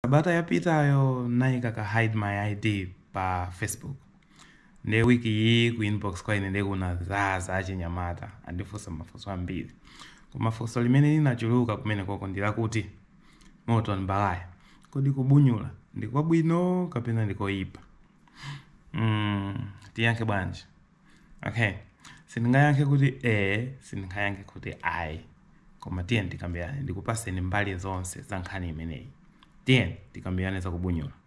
Sabata yapitayo naika hide my ID pa Facebook. Ne wiki hii ku inbox kwa inende kuna zaza achinyamata andifusa mafuso ambiri. Kumafuso limene linachuluka kumene koko ndila kuti moto nbalaya. Kodi Kubunyula ndiko bwino kapena ndiko ipa. Tiyanke bwanji. Okay. Sindingayanke kuti sindingayanke kuti ai. Koma tiye ndikambiyane ndikupaseni mbali zonse za nkhani imeneyi. Tiye ndikambiyane za Kubunyula.